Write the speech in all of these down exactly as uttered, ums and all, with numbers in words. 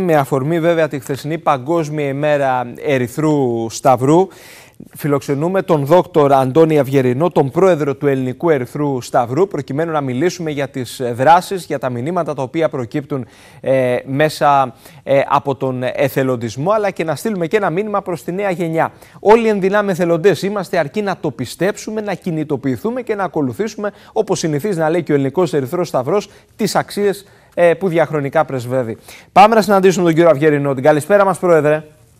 Με αφορμή βέβαια τη χθεσινή Παγκόσμια ημέρα Ερυθρού Σταυρού, φιλοξενούμε τον δόκτωρ Αντώνη Αυγερινό, τον πρόεδρο του Ελληνικού Ερυθρού Σταυρού, προκειμένου να μιλήσουμε για τις δράσεις, για τα μηνύματα τα οποία προκύπτουν ε, μέσα ε, από τον εθελοντισμό, αλλά και να στείλουμε και ένα μήνυμα προς τη νέα γενιά. Όλοι εν δυνάμει εθελοντές είμαστε, αρκεί να το πιστέψουμε, να κινητοποιηθούμε και να ακολουθήσουμε, όπως συνηθίζει να λέει και ο Ελληνικός Ερυθρός Σταυρός, τις αξίες ε, που διαχρονικά πρεσβεύει. Πάμε να συναντήσουμε τον κύριο Αυγερινό. Την καλησπέρα μας, πρόεδρε.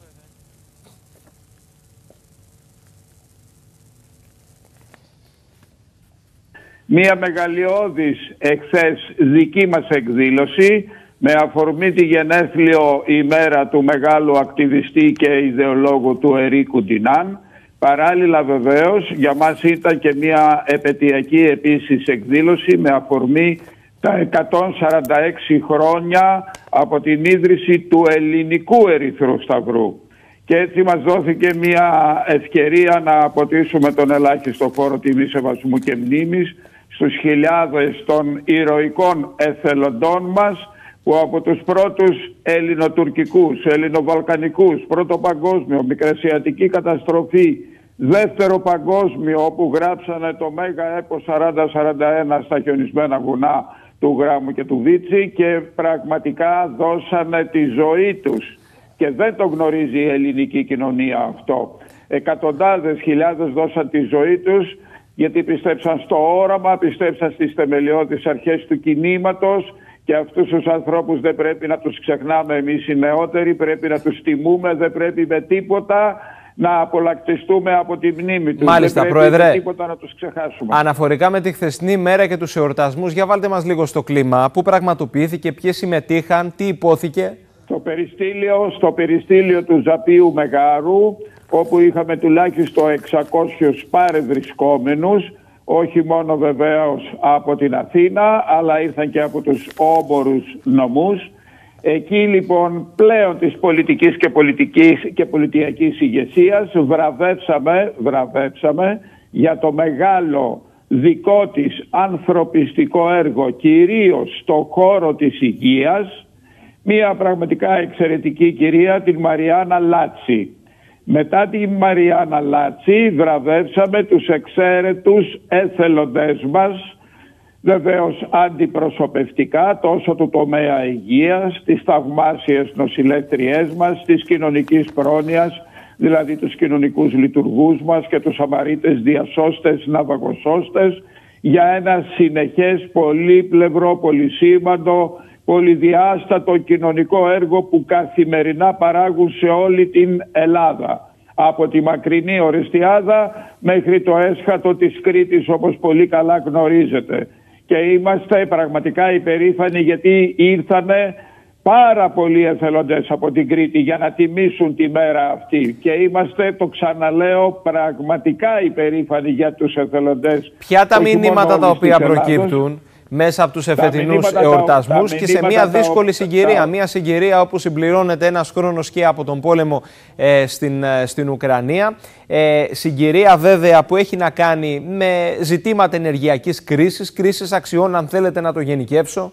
Μία μεγαλειώδης εχθές δική μας εκδήλωση με αφορμή τη γενέθλιο ημέρα του μεγάλου ακτιβιστή και ιδεολόγου του Ερίκου Ντινάν. Παράλληλα βεβαίως για μας ήταν και μία επαιτειακή επίσης εκδήλωση με αφορμή τα εκατόν σαράντα έξι χρόνια από την ίδρυση του Ελληνικού Ερυθρού Σταυρού. Και έτσι μας δόθηκε μια ευκαιρία να αποτίσουμε τον ελάχιστο φόρο τιμής, σεβασμού και μνήμης στους χιλιάδες των ηρωικών εθελοντών μας που από τους πρώτους ελληνοτουρκικούς, ελληνοβαλκανικούς, πρώτο παγκόσμιο, μικρασιατική καταστροφή, δεύτερο παγκόσμιο, όπου γράψανε το μέγα έπος σαράντα σαράντα ένα στα χιονισμένα βουνά του Γράμμου και του Βίτσι και πραγματικά δώσανε τη ζωή τους. Και δεν το γνωρίζει η ελληνική κοινωνία αυτό. Εκατοντάδες χιλιάδες δώσαν τη ζωή τους γιατί πιστέψαν στο όραμα, πιστέψαν στις θεμελιώδεις αρχές του κινήματος και αυτούς τους ανθρώπους δεν πρέπει να τους ξεχνάμε εμείς οι νεότεροι, πρέπει να τους τιμούμε, δεν πρέπει με τίποτα να απολακτιστούμε από τη μνήμη τους. Μάλιστα, δεν πρέπει Πρόεδρε, με τίποτα να τους ξεχάσουμε. Αναφορικά με τη χθεσινή μέρα και τους εορτασμούς, για βάλτε μας λίγο στο κλίμα. Πού πραγματοποιήθηκε, ποιες συμμετείχαν, τι υπόθηκε? Στο περιστήλιο, στο περιστήλιο του Ζαπίου Μεγάρου, όπου είχαμε τουλάχιστον εξακόσιους παρευρισκόμενους, όχι μόνο βεβαίως από την Αθήνα, αλλά ήρθαν και από τους όμορους νομούς. Εκεί λοιπόν πλέον της πολιτικής και πολιτικής και πολιτιακής ηγεσίας βραβεύσαμε, βραβεύσαμε για το μεγάλο δικό της ανθρωπιστικό έργο, κυρίως στο χώρο της υγείας, μία πραγματικά εξαιρετική κυρία, την Μαριάννα Λάτση. Μετά την Μαριάννα Λάτση βραβεύσαμε τους εξαίρετους εθελοντές μας, βεβαίως αντιπροσωπευτικά τόσο του τομέα υγείας, τις θαυμάσιες νοσηλεύτριές μας, της κοινωνικής πρόνοιας, δηλαδή τους κοινωνικούς λειτουργούς μας και τους αμαρίτες διασώστες, ναυαγοσώστες, για ένα συνεχές πολύπλευρο, πολυσήμαντο, πολυδιάστατο κοινωνικό έργο που καθημερινά παράγουν σε όλη την Ελλάδα. Από τη μακρινή Ορεστιάδα μέχρι το έσχατο της Κρήτης, όπως πολύ καλά γνωρίζετε. Και είμαστε πραγματικά υπερήφανοι γιατί ήρθανε πάρα πολλοί εθελοντές από την Κρήτη για να τιμήσουν τη μέρα αυτή. Και είμαστε, το ξαναλέω, πραγματικά υπερήφανοι για τους εθελοντές. Ποια τα μηνύματα τα οποία προκύπτουν μέσα από τους εφετινούς εορτασμούς και σε μια δύσκολη συγκυρία, τα... μια συγκυρία όπου συμπληρώνεται ένας χρόνος και από τον πόλεμο ε, στην, ε, στην Ουκρανία, ε, συγκυρία βέβαια που έχει να κάνει με ζητήματα ενεργειακής κρίσης, κρίσης αξιών, αν θέλετε να το γενικεύσω.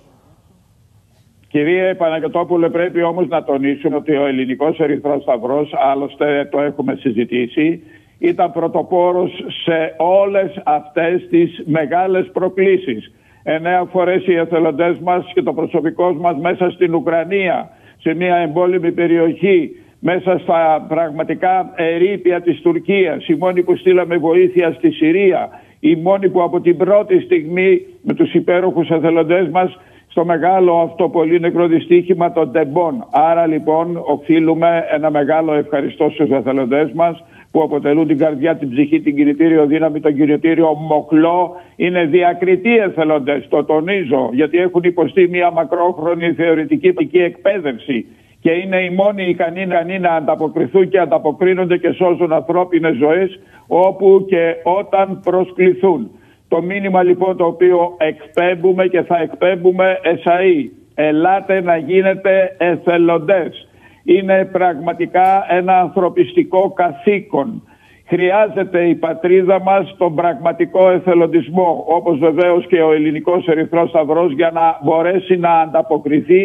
Κύριε Παναγιωτόπουλε, πρέπει όμως να τονίσουμε ότι ο Ελληνικός Ερυθρός Σταυρός, άλλωστε το έχουμε συζητήσει, ήταν πρωτοπόρος σε όλες αυτές τις μεγάλες προκλήσεις. Εννέα φορές οι εθελοντές μας και το προσωπικός μας μέσα στην Ουκρανία, σε μια εμπόλεμη περιοχή, μέσα στα πραγματικά ερείπια της Τουρκίας, οι μόνοι που στείλαμε βοήθεια στη Συρία, οι μόνοι που από την πρώτη στιγμή με τους υπέροχους εθελοντές μας στο μεγάλο αυτό πολύ νεκρό δυστύχημα των Ντεμπών. Άρα λοιπόν οφείλουμε ένα μεγάλο ευχαριστώ στους εθελοντές μας που αποτελούν την καρδιά, την ψυχή, την κινητήριο δύναμη, τον κινητήριο μοχλό. Είναι διακριτοί εθελοντές, το τονίζω, γιατί έχουν υποστεί μια μακρόχρονη θεωρητική εκπαίδευση και είναι οι μόνοι ικανοί να ανταποκριθούν και ανταποκρίνονται και σώζουν ανθρώπινες ζωές όπου και όταν προσκληθούν. Το μήνυμα λοιπόν το οποίο εκπέμπουμε και θα εκπέμπουμε εσαΐ, ελάτε να γίνετε εθελοντές. Είναι πραγματικά ένα ανθρωπιστικό καθήκον. Χρειάζεται η πατρίδα μας τον πραγματικό εθελοντισμό, όπως βεβαίως και ο Ελληνικός Ερυθρός Σταυρός, για να μπορέσει να ανταποκριθεί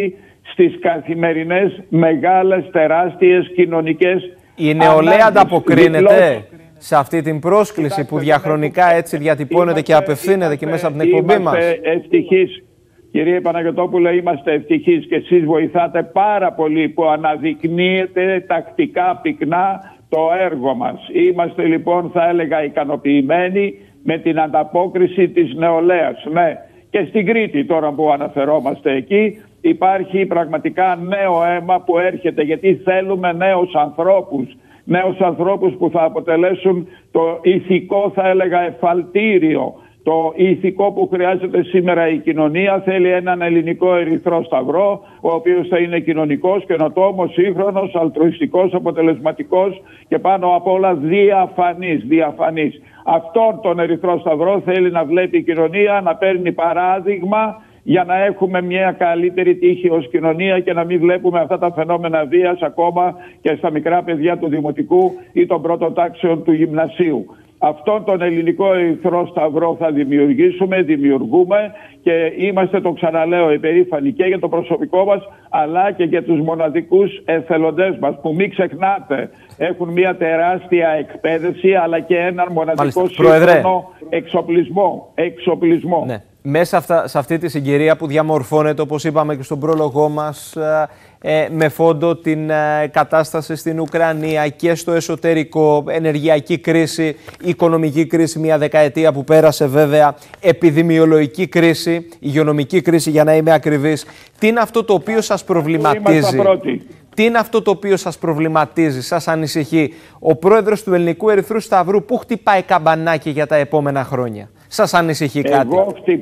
στις καθημερινές μεγάλες τεράστιες κοινωνικές. Η νεολαία ανταποκρίνεται σε αυτή την πρόσκληση που διαχρονικά έτσι διατυπώνεται είμαστε, και απευθύνεται είμαστε, και μέσα από την εκπομπή μας? Είμαστε ευτυχείς, κύριε Παναγιωτόπουλε, είμαστε ευτυχείς και εσείς βοηθάτε πάρα πολύ που αναδεικνύεται τακτικά, πυκνά το έργο μας. Είμαστε λοιπόν, θα έλεγα, ικανοποιημένοι με την ανταπόκριση της νεολαίας. Ναι. Και στην Κρήτη τώρα που αναφερόμαστε εκεί υπάρχει πραγματικά νέο αίμα που έρχεται, γιατί θέλουμε νέους ανθρώπους. Νέους ανθρώπους που θα αποτελέσουν το ηθικό, θα έλεγα, εφαλτήριο. Το ηθικό που χρειάζεται σήμερα η κοινωνία. Θέλει έναν ελληνικό Ερυθρό Σταυρό, ο οποίος θα είναι κοινωνικός, καινοτόμος, σύγχρονος, αλτρουιστικός, αποτελεσματικός και πάνω απ' όλα διαφανής. διαφανής. Αυτόν τον Ερυθρό Σταυρό θέλει να βλέπει η κοινωνία, να παίρνει παράδειγμα για να έχουμε μια καλύτερη τύχη ως κοινωνία και να μην βλέπουμε αυτά τα φαινόμενα βίας ακόμα και στα μικρά παιδιά του Δημοτικού ή των πρώτων τάξεων του Γυμνασίου. Αυτόν τον ελληνικό Ερυθρό Σταυρό θα δημιουργήσουμε, δημιουργούμε και είμαστε, το ξαναλέω, υπερήφανοι και για το προσωπικό μας αλλά και για τους μοναδικούς εθελοντές μας που, μην ξεχνάτε, έχουν μια τεράστια εκπαίδευση αλλά και έναν μοναδικό σύγχρονο εξοπλισμό. εξοπλισμό. Ναι. Μέσα αυτά, σε αυτή τη συγκυρία που διαμορφώνεται, όπως είπαμε και στον πρόλογό μας, ε, με φόντο την ε, κατάσταση στην Ουκρανία και στο εσωτερικό, ενεργειακή κρίση, οικονομική κρίση, μια δεκαετία που πέρασε βέβαια, επιδημιολογική κρίση, υγειονομική κρίση για να είμαι ακριβής. Τι είναι αυτό το οποίο σας προβληματίζει? Τι είναι αυτό το οποίο σας προβληματίζει, σας ανησυχεί? Ο πρόεδρος του Ελληνικού Ερυθρού Σταυρού που χτυπάει καμπανάκι για τα επόμενα χρόνια? Σας ανησυχεί κάτι? Εγώ, χτυ...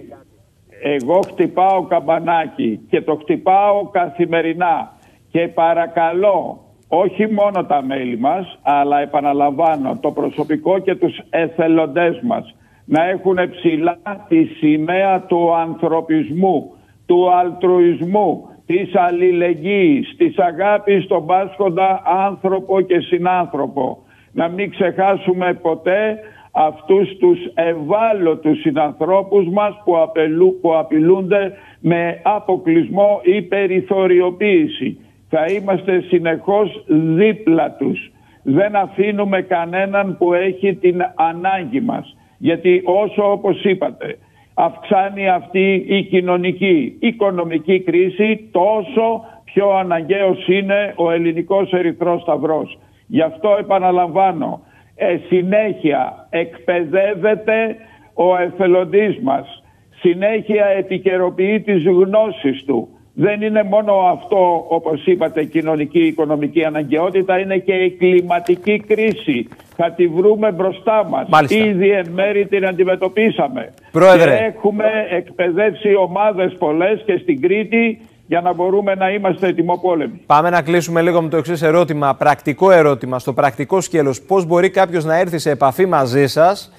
Εγώ χτυπάω καμπανάκι και το χτυπάω καθημερινά και παρακαλώ όχι μόνο τα μέλη μας, αλλά επαναλαμβάνω το προσωπικό και τους εθελοντές μας να έχουν ψηλά τη σημαία του ανθρωπισμού, του αλτρουισμού, της αλληλεγγύης, της αγάπης στον πάσχοντα άνθρωπο και συνάνθρωπο. Να μην ξεχάσουμε ποτέ αυτούς τους ευάλωτους συνανθρώπους μας που, απελού, που απειλούνται με αποκλεισμό ή περιθωριοποίηση. Θα είμαστε συνεχώς δίπλα τους. Δεν αφήνουμε κανέναν που έχει την ανάγκη μας. Γιατί όσο, όπως είπατε, αυξάνει αυτή η κοινωνική, οικονομική κρίση, τόσο πιο αναγκαίος είναι ο ελληνικός Ερυθρός Σταυρός. Γι' αυτό επαναλαμβάνω, ε, συνέχεια εκπαιδεύεται ο εθελοντής μας, συνέχεια επικαιροποιεί τις γνώσεις του. Δεν είναι μόνο αυτό, όπως είπατε, κοινωνική, οικονομική αναγκαιότητα, είναι και η κλιματική κρίση. Θα τη βρούμε μπροστά μας. Μάλιστα. Ήδη εν μέρη την αντιμετωπίσαμε. Πρόεδρε. Και έχουμε εκπαιδεύσει ομάδες πολλές και στην Κρήτη για να μπορούμε να είμαστε ετοιμοπόλεμοι. Πάμε να κλείσουμε λίγο με το εξής ερώτημα, πρακτικό ερώτημα, στο πρακτικό σκέλος. Πώς μπορεί κάποιος να έρθει σε επαφή μαζί σας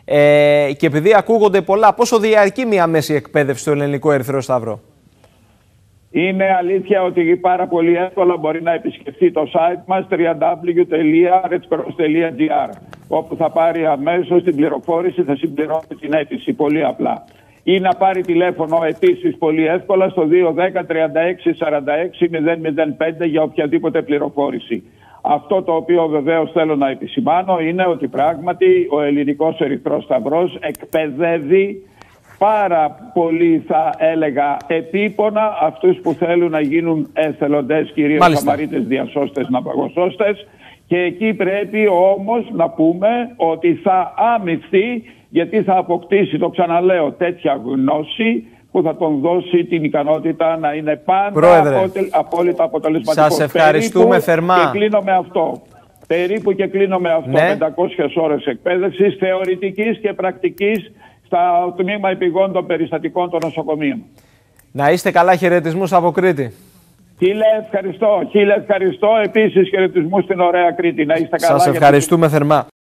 ε, και επειδή ακούγονται πολλά, πόσο διαρκεί μια μέση εκπαίδευση στο Ελληνικό Ερυθρό Σταυρό? Είναι αλήθεια ότι πάρα πολύ εύκολα μπορεί να επισκεφτεί το site μας double-u double-u double-u τελεία red cross τελεία g r, όπου θα πάρει αμέσως την πληροφόρηση, θα συμπληρώσει την αίτηση πολύ απλά. Ή να πάρει τηλέφωνο επίσης πολύ εύκολα στο δύο ένα μηδέν τρία έξι σαράντα έξι μηδέν μηδέν πέντε για οποιαδήποτε πληροφόρηση. Αυτό το οποίο βεβαίως θέλω να επισημάνω είναι ότι πράγματι ο Ελληνικός Ερυθρός Σταυρός εκπαιδεύει πάρα πολύ, θα έλεγα, επίπονα αυτούς που θέλουν να γίνουν εθελοντές, κυρίως σαμαρίτες, διασώστες, ναυαγοσώστες. Και εκεί πρέπει όμως να πούμε ότι θα αμυφθεί, γιατί θα αποκτήσει, το ξαναλέω, τέτοια γνώση που θα τον δώσει την ικανότητα να είναι πάντα απόλυτα αποτελεσματικός. Σας ευχαριστούμε περίπου, θερμά. Και κλείνω με αυτό. Περίπου και κλείνω με αυτό. Ναι. πεντακόσιες ώρες εκπαίδευσης, θεωρητικής και πρακτικής, στα τμήμα επιγόντων περιστατικών των νοσοκομείων. Να είστε καλά, χαιρετισμούς από Κρήτη. Χίλια ευχαριστώ, χίλια ευχαριστώ. Επίσης χαιρετισμούς στην ωραία Κρήτη. Να είστε καλά. Σας ευχαριστούμε θερμά.